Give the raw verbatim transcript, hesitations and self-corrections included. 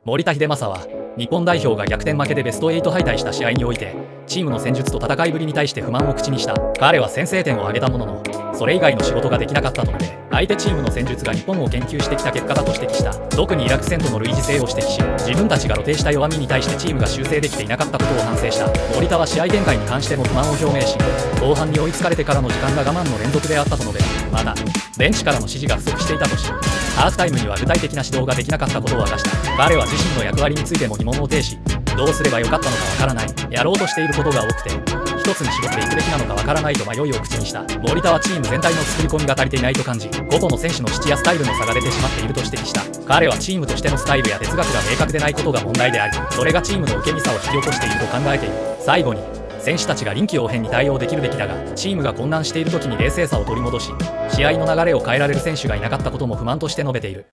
森田英正は日本代表が逆転負けでベストはち敗退した試合においてチームの戦術と戦いぶりに対して不満を口にした。彼は先制点を挙げたもののそれ以外の仕事ができなかったと述べ、相手チームの戦術が日本を研究してきた結果だと指摘した。特にイラク戦との類似性を指摘し、自分たちが露呈した弱みに対してチームが修正できていなかったことを反省した。森田は試合展開に関しても不満を表明し、後半に追いつかれてからの時間が我慢の連続であったと述べ、またベンチからの指示が不足していたとし、ハーフタイムには具体的な指導ができなかったことを明かした。彼は自身の役割についても疑問を呈し、どうすればよかったのかわからない、やろうとしていることが多くて一つに絞っていくべきなのかわからないと迷いを口にした。森田はチーム全体の作り込みが足りていないと感じ、個々の選手の質やスタイルの差が出てしまっていると指摘した。彼はチームとしてのスタイルや哲学が明確でないことが問題であり、それがチームの受け身さを引き起こしていると考えている。最後に、選手たちが臨機応変に対応できるべきだが、チームが混乱している時に冷静さを取り戻し、試合の流れを変えられる選手がいなかったことも不満として述べている。